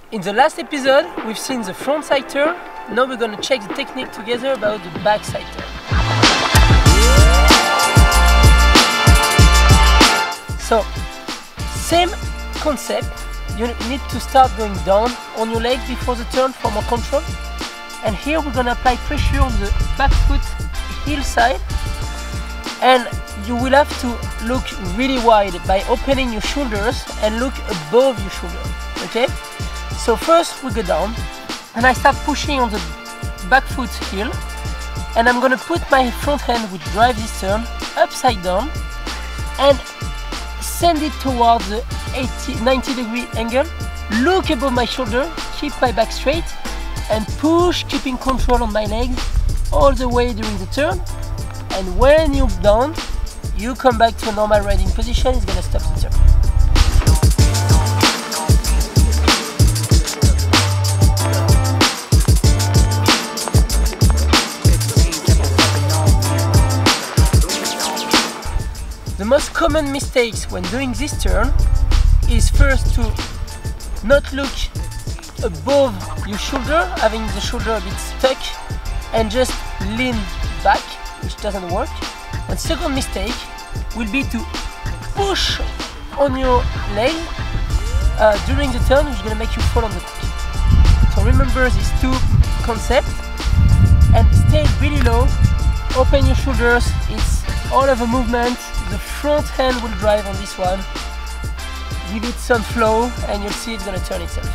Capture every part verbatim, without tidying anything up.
In the last episode, we've seen the front side turn. Now we're going to check the technique together about the back side turn. So, same concept. You need to start going down on your leg before the turn for more control. And here we're going to apply pressure on the back foot heel side. And you will have to look really wide by opening your shoulders and look above your shoulder. Okay? So first we go down and I start pushing on the back foot heel, and I'm gonna put my front hand, which drives this turn, upside down and send it towards the eighty, ninety degree angle. Look above my shoulder, keep my back straight and push, keeping control on my legs all the way during the turn. And when you're down, you come back to a normal riding position. It's gonna stop the turn. The most common mistakes when doing this turn is first to not look above your shoulder, having the shoulder a bit stuck and just lean back, which doesn't work. And second mistake will be to push on your leg uh, during the turn, which is going to make you fall on the back. So remember these two concepts and stay really low, open your shoulders, it's all of a movement. The front hand will drive on this one. Give it some flow and you'll see it's going to turn itself.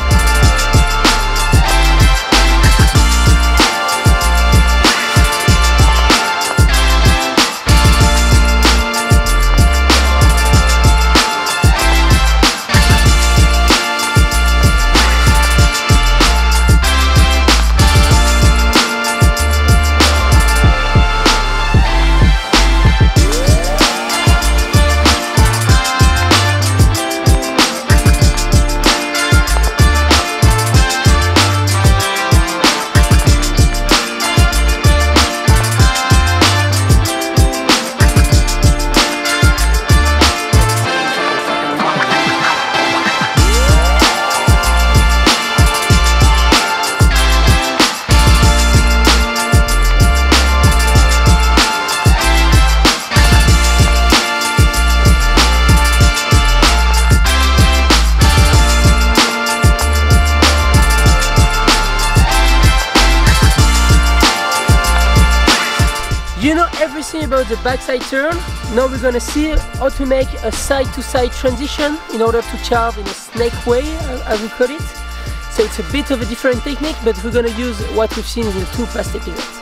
You know everything about the backside turn. Now we're gonna see how to make a side-to-side transition in order to carve in a snake way, as we call it. So it's a bit of a different technique, but we're gonna use what we've seen in the two past episodes.